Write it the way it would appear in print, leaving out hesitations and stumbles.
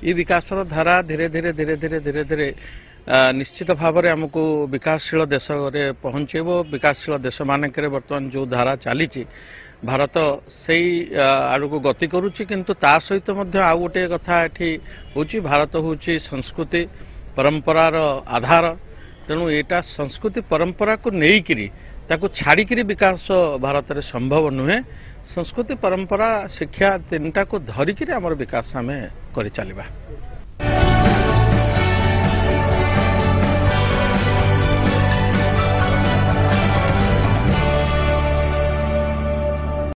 ये विकास धारा धीरे धीरे धीरे धीरे धीरे धीरे निश्चित भाव में आमको विकासशील देश में पहुँचेब। विकासशील देश मानक बर्तमान जो धारा चली भारत से आड़ को गति करुच्ची किंतु ता सहित आउ गोटे कथा ये भारत हूँ संस्कृति परंपरार आधार। तेणु यहाँ संस्कृति परंपरा को लेकिरी ताकू छाड़िकी विकास भारत में संभव नुहे। संस्कृति परंपरा शिक्षा तीनटा को धरिकी आमर विकास आम कर चलवा।